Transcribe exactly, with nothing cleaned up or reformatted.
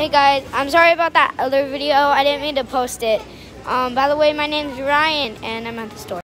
Hey guys, I'm sorry about that other video. I didn't mean to post it. Um, by the way, my name is Ryan and I'm at the store.